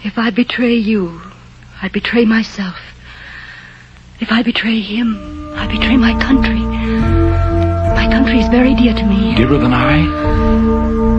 If I betray you, I betray myself. If I betray him, I betray my country. My country is very dear to me. Dearer than I?